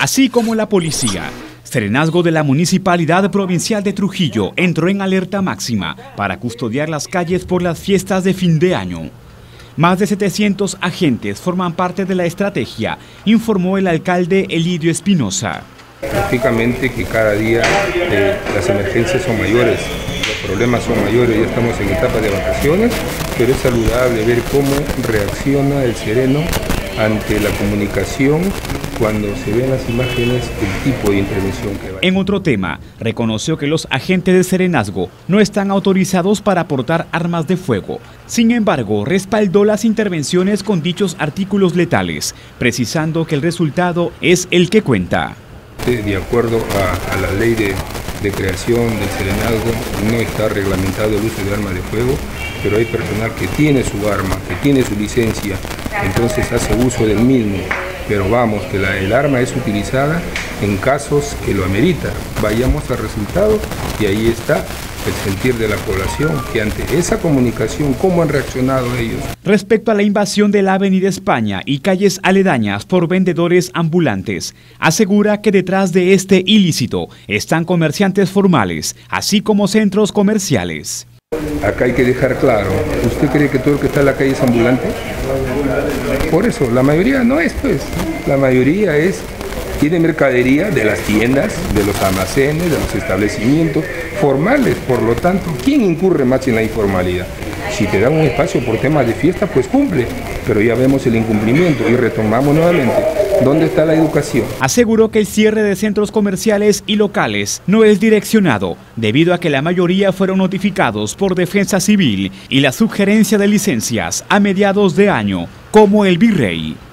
así como la policía. Serenazgo de la Municipalidad Provincial de Trujillo entró en alerta máxima para custodiar las calles por las fiestas de fin de año. Más de 700 agentes forman parte de la estrategia, informó el alcalde Elidio Espinosa. Lógicamente que cada día las emergencias son mayores, los problemas son mayores, ya estamos en etapa de vacaciones, pero es saludable ver cómo reacciona el sereno ante la comunicación cuando se ven las imágenes del tipo de intervención que va. En otro tema, reconoció que los agentes de serenazgo no están autorizados para portar armas de fuego. Sin embargo, respaldó las intervenciones con dichos artículos letales, precisando que el resultado es el que cuenta. De acuerdo a la ley de creación del serenazgo, no está reglamentado el uso de armas de fuego, pero hay personal que tiene su arma, que tiene su licencia, entonces hace uso del mismo. Pero vamos, que el arma es utilizada en casos que lo amerita. Vayamos al resultado y ahí está el sentir de la población, que ante esa comunicación, ¿cómo han reaccionado ellos? Respecto a la invasión de la Avenida España y calles aledañas por vendedores ambulantes, asegura que detrás de este ilícito están comerciantes formales, así como centros comerciales. Acá hay que dejar claro, ¿usted cree que todo el que está en la calle es ambulante? Por eso, la mayoría no es, pues, la mayoría tiene mercadería de las tiendas, de los almacenes, de los establecimientos formales. Por lo tanto, ¿quién incurre más en la informalidad? Si te dan un espacio por temas de fiesta, pues cumple, pero ya vemos el incumplimiento y retomamos nuevamente. ¿Dónde está la educación? Aseguró que el cierre de centros comerciales y locales no es direccionado, debido a que la mayoría fueron notificados por Defensa Civil y la sugerencia de licencias a mediados de año, como el Virrey.